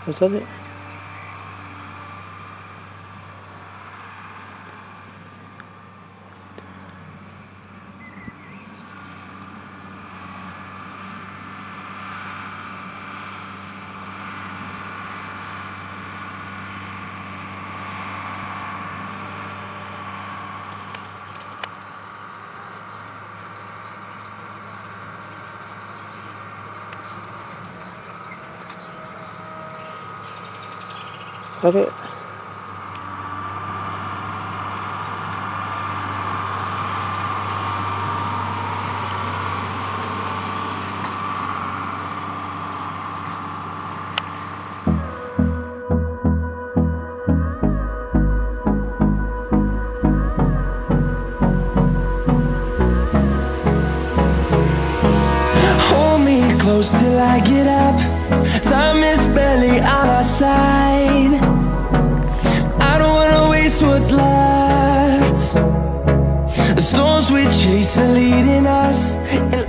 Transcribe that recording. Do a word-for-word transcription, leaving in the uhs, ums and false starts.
Alzate. Alzate. Hold me close till I get up. Time is barely on our side. I don't wanna waste what's left. The storms we chase are leading us, and